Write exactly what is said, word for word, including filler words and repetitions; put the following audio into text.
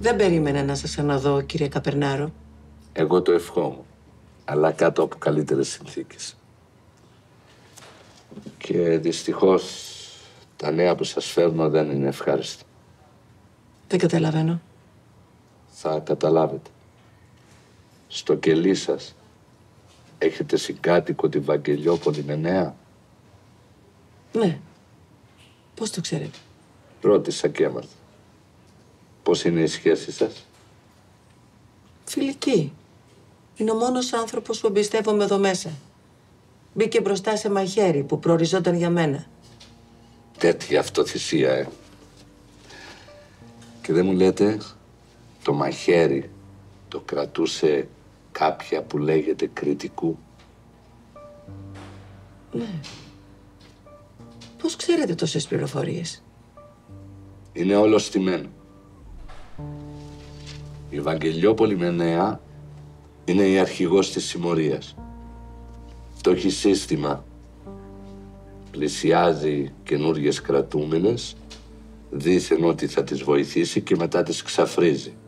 Δεν περίμενα να σας ξαναδώ, κύριε Καπερνάρο. Εγώ το ευχόμουν, αλλά κάτω από καλύτερες συνθήκες. Και δυστυχώς τα νέα που σας φέρνω δεν είναι ευχάριστα. Δεν καταλαβαίνω. Θα καταλάβετε. Στο κελί σας έχετε συγκάτοικο τη Βαγγελιόπολη Μενέα. Ναι. Πώς το ξέρετε? Ρώτησα και έμαθα. Πώς είναι η σχέση σας? Φιλική. Είναι ο μόνος άνθρωπος που εμπιστεύομαι εδώ μέσα. Μπήκε μπροστά σε μαχαίρι που προοριζόταν για μένα. Τέτοια αυτοθυσία, ε. Και δεν μου λέτε, το μαχαίρι το κρατούσε κάποια που λέγεται Κρητικού. Ναι. Πώς ξέρετε τόσες πληροφορίες? Είναι όλο στημένο. Η Βαγγελιόπολη Μενέα είναι η αρχηγός της συμμορίας. Το έχει σύστημα. Πλησιάζει καινούριες κρατούμενες, δήθεν ότι θα τις βοηθήσει και μετά τις ξαφρίζει.